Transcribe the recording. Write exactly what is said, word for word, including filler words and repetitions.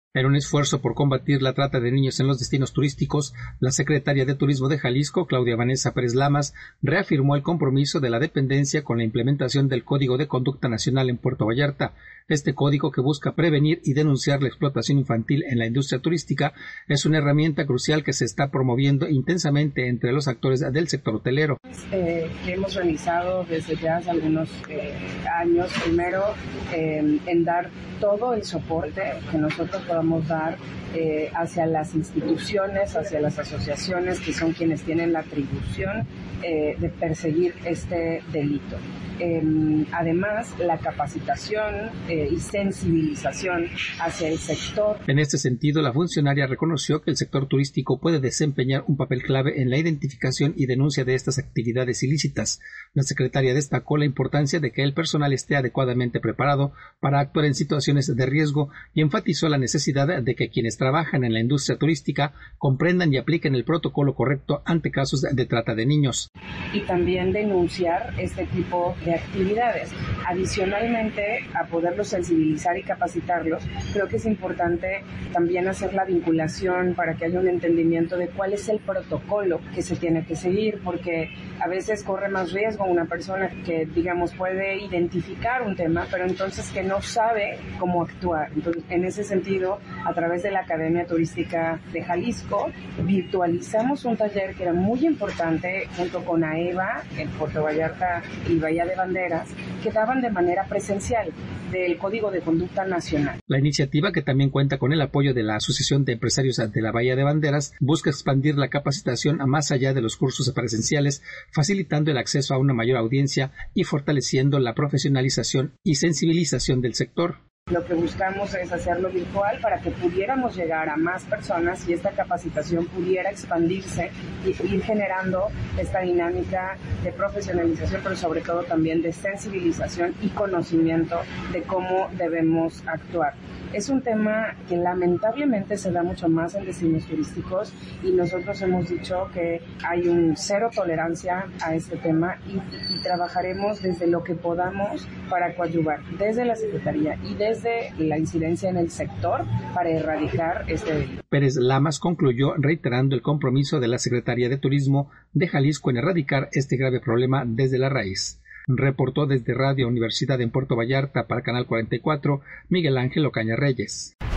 En un esfuerzo por combatir la trata de niños en los destinos turísticos, la secretaria de Turismo de Jalisco, Claudia Vanessa Pérez Lamas, reafirmó el compromiso de la dependencia con la implementación del Código de Conducta Nacional en Puerto Vallarta. Este código, que busca prevenir y denunciar la explotación infantil en la industria turística, es una herramienta crucial que se está promoviendo intensamente entre los actores del sector hotelero. Eh, que hemos realizado desde ya hace algunos eh, años, primero eh, en dar todo el soporte que nosotros podamos dar eh, hacia las instituciones, hacia las asociaciones que son quienes tienen la atribución eh, de perseguir este delito. Eh, además, la capacitación eh, y sensibilización hacia el sector. En este sentido, la funcionaria reconoció que el sector turístico puede desempeñar un papel clave en la identificación y denuncia de estas actividades ilícitas. La secretaria destacó la importancia de que el personal esté adecuadamente preparado para actuar en situaciones de riesgo y enfatizó la necesidad de que quienes trabajan en la industria turística comprendan y apliquen el protocolo correcto ante casos de trata de niños. Y también denunciar este tipo de actividades. Adicionalmente, a poderlos sensibilizar y capacitarlos, creo que es importante también hacer la vinculación para que haya un entendimiento de cuál es el protocolo que se tiene que seguir, porque a veces corre más riesgo una persona que, digamos, puede identificar un tema, pero entonces que no sabe cómo actuar. Entonces, en ese sentido, a través de la Academia Turística de Jalisco, virtualizamos un taller que era muy importante junto con AEVA, en Puerto Vallarta y Bahía de Banderas, que daban de manera presencial del Código de Conducta Nacional. La iniciativa, que también cuenta con el apoyo de la Asociación de Empresarios de la Bahía de Banderas, busca expandir la capacitación a más allá de los cursos presenciales, facilitando el acceso a una mayor audiencia y fortaleciendo la profesionalización y sensibilización del sector. Lo que buscamos es hacerlo virtual para que pudiéramos llegar a más personas y esta capacitación pudiera expandirse y ir generando esta dinámica de profesionalización, pero sobre todo también de sensibilización y conocimiento de cómo debemos actuar. Es un tema que lamentablemente se da mucho más en destinos turísticos y nosotros hemos dicho que hay un cero tolerancia a este tema y, y trabajaremos desde lo que podamos para coadyuvar desde la Secretaría y desde la incidencia en el sector para erradicar este delito. Pérez Lamas concluyó reiterando el compromiso de la Secretaría de Turismo de Jalisco en erradicar este grave problema desde la raíz. Reportó desde Radio Universidad en Puerto Vallarta para Canal cuarenta y cuatro, Miguel Ángel Ocaña Reyes.